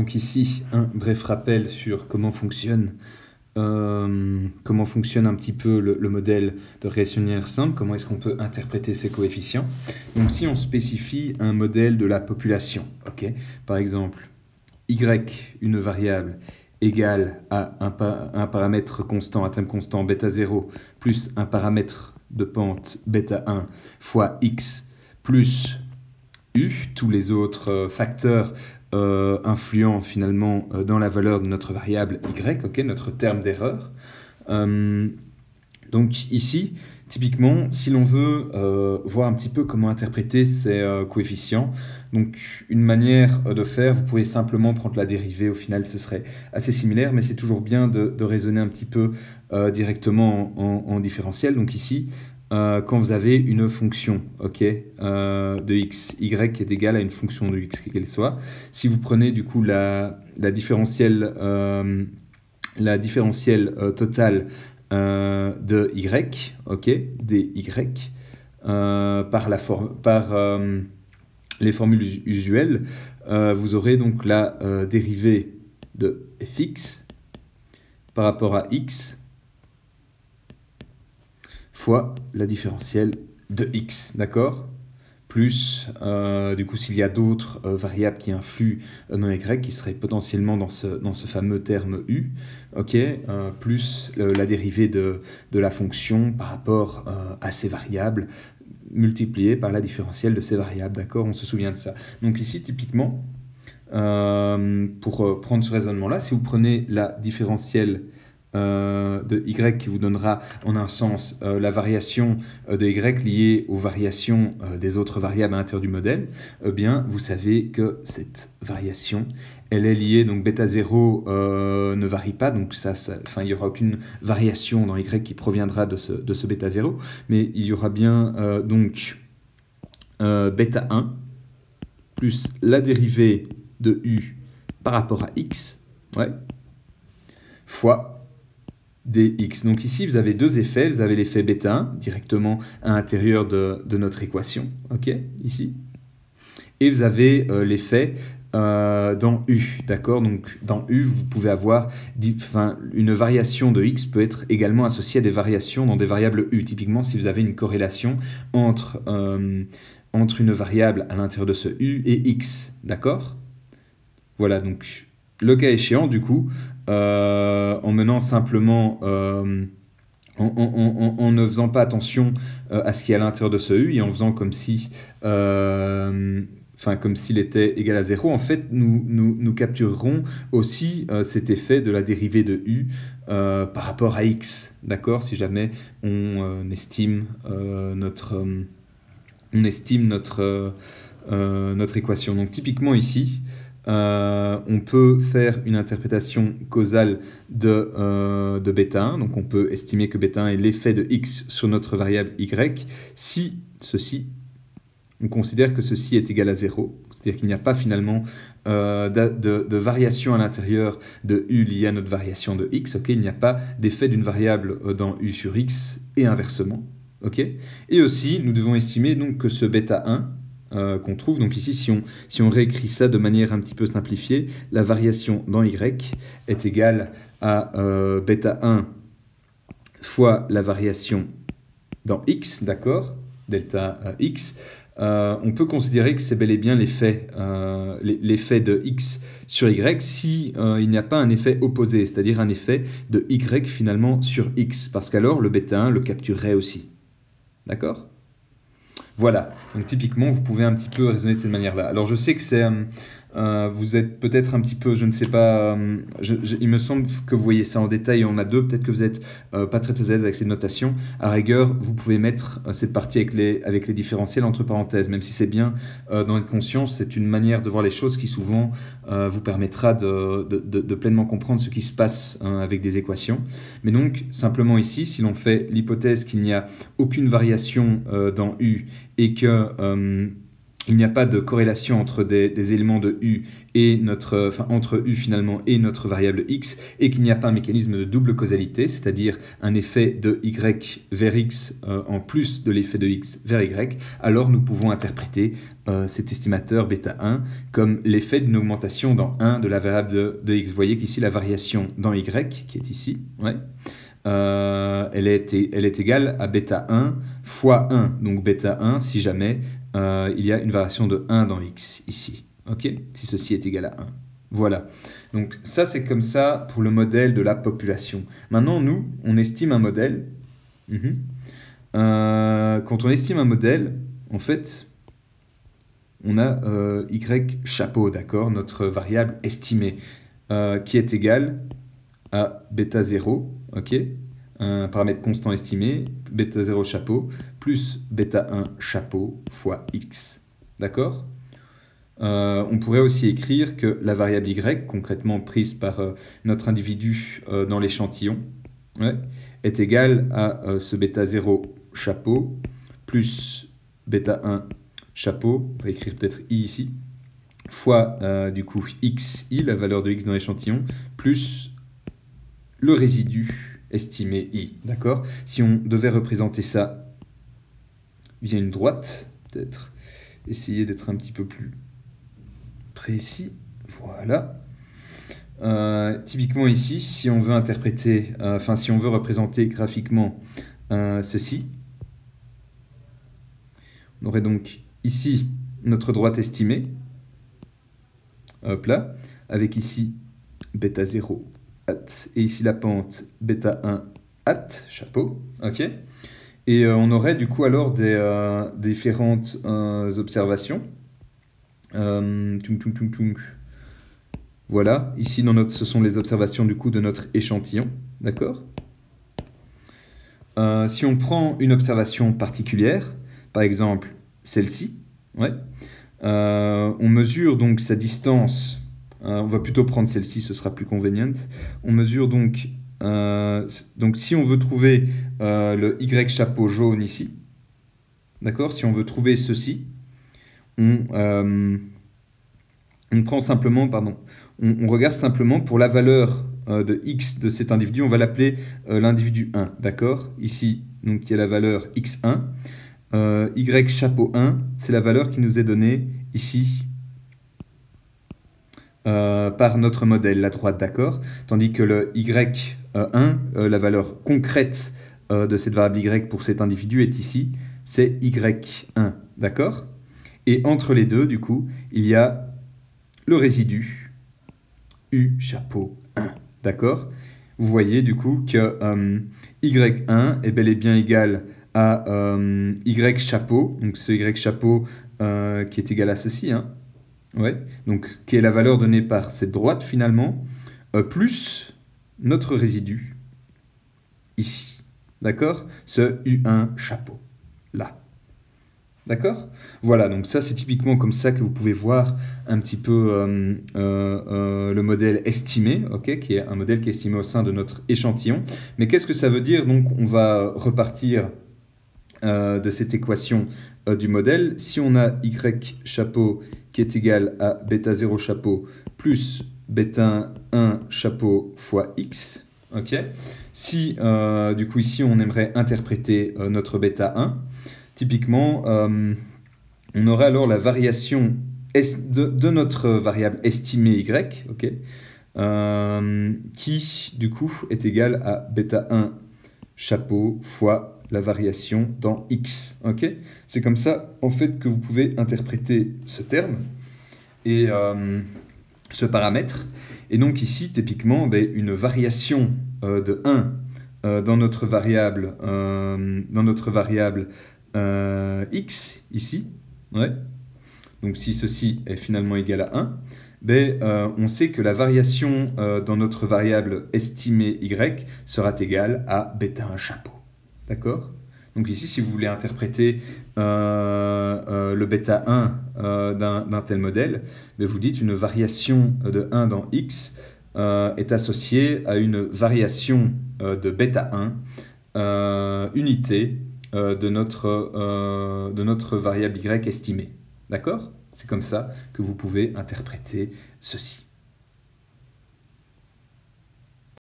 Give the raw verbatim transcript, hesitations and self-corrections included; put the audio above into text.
donc ici un bref rappel sur comment fonctionne, euh, comment fonctionne un petit peu le, le modèle de régression linéaire simple, comment est-ce qu'on peut interpréter ces coefficients. Donc si on spécifie un modèle de la population, ok, par exemple y, une variable, égale à un, pa un paramètre constant, un terme constant bêta zéro, plus un paramètre de pente bêta un fois x plus u, tous les autres euh, facteurs euh, influents finalement euh, dans la valeur de notre variable y, okay, notre terme d'erreur. Euh, donc ici, typiquement, si l'on veut euh, voir un petit peu comment interpréter ces euh, coefficients, donc une manière de faire, vous pouvez simplement prendre la dérivée, au final ce serait assez similaire, mais c'est toujours bien de, de raisonner un petit peu euh, directement en, en, en différentiel. Donc ici, Euh, quand vous avez une fonction okay, euh, de x, y est égale à une fonction de x, quelle qu'elle soit, si vous prenez du coup la, la différentielle, euh, la différentielle euh, totale euh, de y, okay, dy, euh, par, la par euh, les formules usuelles, euh, vous aurez donc la euh, dérivée de fx par rapport à x fois la différentielle de x, d'accord? Plus, euh, du coup, s'il y a d'autres euh, variables qui influent euh, dans y, qui seraient potentiellement dans ce, dans ce fameux terme u, ok, euh, plus euh, la dérivée de, de la fonction par rapport euh, à ces variables, multipliée par la différentielle de ces variables, d'accord? On se souvient de ça. Donc ici, typiquement, euh, pour euh, prendre ce raisonnement-là, si vous prenez la différentielle Euh, de y qui vous donnera en un sens euh, la variation euh, de y liée aux variations euh, des autres variables à l'intérieur du modèle, eh bien vous savez que cette variation elle est liée, donc bêta zéro euh, ne varie pas, donc ça, ça, enfin, il n'y aura aucune variation dans y qui proviendra de ce, de ce bêta zéro, mais il y aura bien euh, donc euh, bêta un plus la dérivée de u par rapport à x, ouais, fois dx. Donc ici, vous avez deux effets. Vous avez l'effet bêta un, directement à l'intérieur de, de notre équation, ok, ici. Et vous avez euh, l'effet euh, dans u, d'accord. Donc dans u, vous pouvez avoir, enfin, une variation de x peut être également associée à des variations dans des variables u. Typiquement, si vous avez une corrélation entre, euh, entre une variable à l'intérieur de ce u et x, d'accord. Voilà, donc le cas échéant, du coup, euh, en menant simplement, euh, en, en, en, en ne faisant pas attention euh, à ce qui est à l'intérieur de ce u et en faisant comme si, euh, enfin comme s'il était égal à zéro, en fait, nous, nous, nous capturerons aussi euh, cet effet de la dérivée de u euh, par rapport à x, d'accord, si jamais on euh, estime euh, notre, euh, on estime notre, euh, notre équation. Donc typiquement ici, Euh, on peut faire une interprétation causale de, euh, de bêta un, donc on peut estimer que bêta un est l'effet de x sur notre variable y si ceci, on considère que ceci est égal à zéro, c'est-à-dire qu'il n'y a pas finalement euh, de, de, de variation à l'intérieur de u liée à notre variation de x, okay, il n'y a pas d'effet d'une variable dans u sur x et inversement, okay. Et aussi nous devons estimer donc que ce bêta un Euh, qu'on trouve. Donc ici, si on, si on réécrit ça de manière un petit peu simplifiée, la variation dans y est égale à euh, bêta un fois la variation dans x, d'accord, delta euh, x. Euh, on peut considérer que c'est bel et bien l'effet euh, l'effet de x sur y si euh, il n'y a pas un effet opposé, c'est-à-dire un effet de y finalement sur x, parce qu'alors le bêta un le capturerait aussi. D'accord ? Voilà, donc typiquement, vous pouvez un petit peu raisonner de cette manière-là. Alors, je sais que c'est, euh, euh, vous êtes peut-être un petit peu, je ne sais pas, euh, je, je, il me semble que vous voyez ça en détail, on a deux, peut-être que vous n'êtes euh, pas très très à l'aise avec ces notations. À rigueur, vous pouvez mettre euh, cette partie avec les, avec les différentiels entre parenthèses, même si c'est bien euh, d'en être conscient, c'est une manière de voir les choses qui souvent euh, vous permettra de, de, de, de pleinement comprendre ce qui se passe hein, avec des équations. Mais donc, simplement ici, si l'on fait l'hypothèse qu'il n'y a aucune variation euh, dans u, et que euh, il n'y a pas de corrélation entre des, des éléments de U et notre, enfin entre U finalement et notre variable X, et qu'il n'y a pas un mécanisme de double causalité, c'est-à-dire un effet de Y vers X euh, en plus de l'effet de X vers Y, alors nous pouvons interpréter euh, cet estimateur bêta un comme l'effet d'une augmentation dans un de la variable de, de X. Vous voyez qu'ici la variation dans Y, qui est ici, ouais, euh, elle, est, elle est égale à bêta un fois un, donc bêta un si jamais Euh, il y a une variation de un dans X, ici, ok, si ceci est égal à un. Voilà, donc ça c'est comme ça pour le modèle de la population. Maintenant, nous, on estime un modèle. Mm-hmm. euh, quand on estime un modèle, en fait, on a euh, Y chapeau, d'accord, notre variable estimée, euh, qui est égale à bêta zéro, ok, un paramètre constant estimé, bêta zéro chapeau, plus bêta un chapeau fois x. D'accord euh, On pourrait aussi écrire que la variable y, concrètement prise par euh, notre individu euh, dans l'échantillon, ouais, est égale à euh, ce bêta zéro chapeau, plus bêta un chapeau, on va écrire peut-être i ici, fois euh, du coup xi, la valeur de x dans l'échantillon, plus le résidu estimé i, d'accord? Si on devait représenter ça via une droite, peut-être essayer d'être un petit peu plus précis, voilà. Euh, typiquement ici, si on veut interpréter, euh, enfin si on veut représenter graphiquement euh, ceci, on aurait donc ici notre droite estimée, hop là, avec ici bêta zéro at, et ici la pente bêta un at, chapeau, ok. Et euh, on aurait du coup alors des euh, différentes euh, observations. Euh, tung, tung, tung, tung. Voilà, ici dans notre, ce sont les observations du coup de notre échantillon, d'accord. euh, Si on prend une observation particulière, par exemple celle-ci, ouais, euh, on mesure donc sa distance. Euh, on va plutôt prendre celle-ci, ce sera plus convenient. On mesure donc, euh, donc si on veut trouver euh, le Y chapeau jaune ici, d'accord, si on veut trouver ceci, on, euh, on prend simplement, pardon, on, on regarde simplement pour la valeur euh, de X de cet individu, on va l'appeler euh, l'individu un, d'accord, ici, donc il y a la valeur X un, euh, Y chapeau un, c'est la valeur qui nous est donnée ici, Euh, par notre modèle, la droite, d'accord, tandis que le Y un, euh, la valeur concrète euh, de cette variable Y pour cet individu est ici, c'est Y un, d'accord. Et entre les deux, du coup, il y a le résidu U chapeau un, d'accord. Vous voyez du coup que euh, Y un est bel et bien égal à euh, Y chapeau, donc ce Y chapeau euh, qui est égal à ceci, hein. Ouais, donc qui est la valeur donnée par cette droite finalement, euh, plus notre résidu, ici, d'accord, ce U un chapeau, là, d'accord. Voilà, donc ça c'est typiquement comme ça que vous pouvez voir un petit peu euh, euh, euh, le modèle estimé, ok, qui est un modèle qui est estimé au sein de notre échantillon. Mais qu'est-ce que ça veut dire? Donc on va repartir euh, de cette équation euh, du modèle. Si on a Y chapeau qui est égal à bêta zéro chapeau plus bêta un chapeau fois x, ok. Si euh, du coup ici on aimerait interpréter euh, notre bêta un, typiquement euh, on aurait alors la variation de, de notre variable estimée y, ok, euh, qui du coup est égale à bêta un chapeau fois la variation dans x, ok. C'est comme ça en fait que vous pouvez interpréter ce terme et euh, ce paramètre. Et donc ici typiquement ben, une variation euh, de un euh, dans notre variable euh, dans notre variable euh, x ici, ouais. Donc si ceci est finalement égal à un, ben, euh, on sait que la variation euh, dans notre variable estimée y sera égale à bêta un chapeau. D'accord? Donc ici, si vous voulez interpréter euh, euh, le bêta un euh, d'un tel modèle, ben vous dites une variation de un dans x euh, est associée à une variation euh, de bêta un euh, unité euh, de, notre, euh, de notre variable y estimée. D'accord? C'est comme ça que vous pouvez interpréter ceci.